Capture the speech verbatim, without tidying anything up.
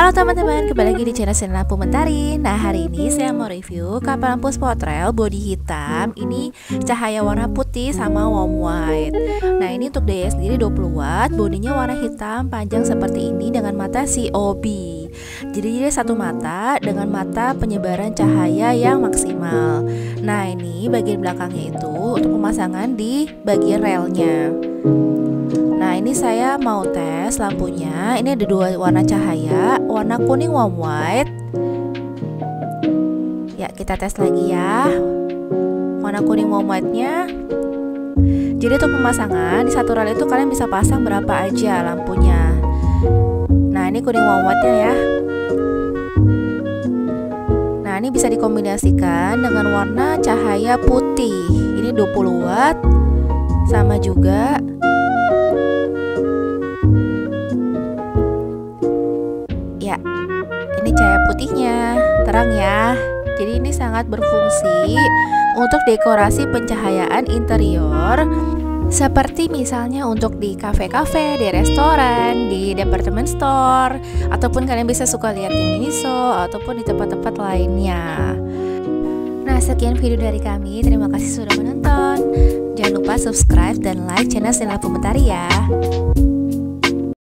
Halo teman-teman, kembali lagi di channel Sinar Lampu Mentari. Nah, hari ini saya mau review kapal lampu Spotrel body hitam. Ini cahaya warna putih sama warm white. Nah, ini untuk daya sendiri dua puluh watt, bodinya warna hitam panjang seperti ini dengan mata C O B. Jadi dia satu mata dengan mata penyebaran cahaya yang maksimal. Nah, ini bagian belakangnya itu untuk pemasangan di bagian relnya. Nah, ini saya mau tes lampunya. Ini ada dua warna cahaya, warna kuning warm white. Ya, kita tes lagi ya. Warna kuning warm white-nya. Jadi untuk pemasangan di satu rel itu kalian bisa pasang berapa aja lampunya. Nah, ini kuning warm white-nya ya. Nah, ini bisa dikombinasikan dengan warna cahaya putih. Ini dua puluh watt sama juga ya, ini cahaya putihnya terang ya. Jadi ini sangat berfungsi untuk dekorasi pencahayaan interior, seperti misalnya untuk di kafe-kafe, di restoran, di department store, ataupun kalian bisa suka lihat di Miniso ataupun di tempat-tempat lainnya. Nah, sekian video dari kami. Terima kasih sudah menonton. Jangan lupa subscribe dan like channel Sinar Lampu Mentari ya.